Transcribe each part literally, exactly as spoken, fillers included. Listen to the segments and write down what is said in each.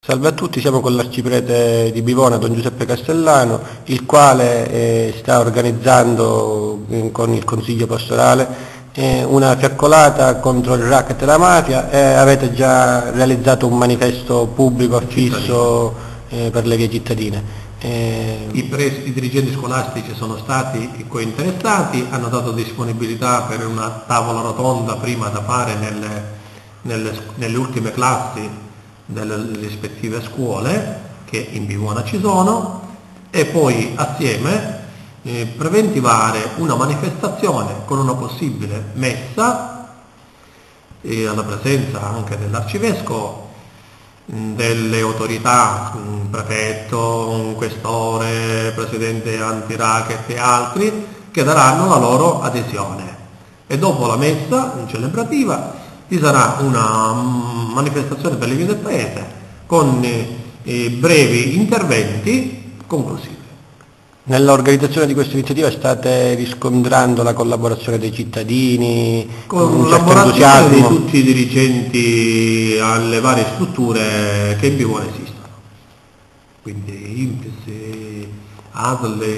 Salve a tutti, siamo con l'arciprete di Bivona, Don Giuseppe Castellano, il quale eh, sta organizzando eh, con il Consiglio Pastorale eh, una fiaccolata contro il racket e la mafia e avete già realizzato un manifesto pubblico affisso eh, per le vie cittadine. Eh, I, pres- I dirigenti scolastici sono stati cointeressati, hanno dato disponibilità per una tavola rotonda prima da fare nelle, nelle, nelle ultime classi delle rispettive scuole che in Bivona ci sono, e poi assieme eh, preventivare una manifestazione con una possibile messa e alla presenza anche dell'arcivescovo, delle autorità, un prefetto, un questore, presidente antiracket e altri, che daranno la loro adesione. E dopo la messa celebrativa ci sarà una manifestazione per le vie del paese con eh, brevi interventi conclusivi. Nell'organizzazione di questa iniziativa state riscontrando la collaborazione dei cittadini, con un certo collaborazione entusiasmo di tutti i dirigenti alle varie strutture che in Bivona esistono, quindi I N P S, A S L,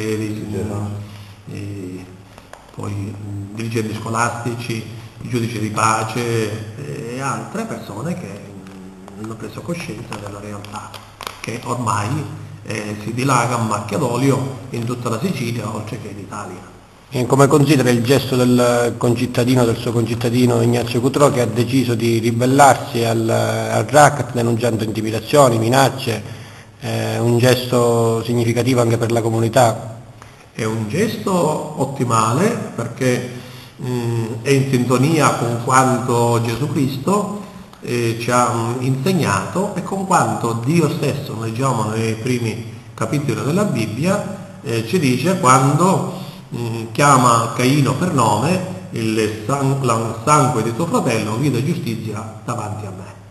e poi dirigenti scolastici, i giudici di pace e altre persone che hanno preso coscienza della realtà che ormai eh, si dilaga a macchia d'olio in tutta la Sicilia oltre che in Italia. E come considera il gesto del concittadino, del suo concittadino Ignazio Cutrò, che ha deciso di ribellarsi al, al racket denunciando intimidazioni, minacce, eh, un gesto significativo anche per la comunità? È un gesto ottimale perché è in sintonia con quanto Gesù Cristo eh, ci ha mh, insegnato e con quanto Dio stesso, leggiamo nei primi capitoli della Bibbia, eh, ci dice quando mh, chiama Caino per nome: il san- sangue di tuo fratello vide giustizia davanti a me.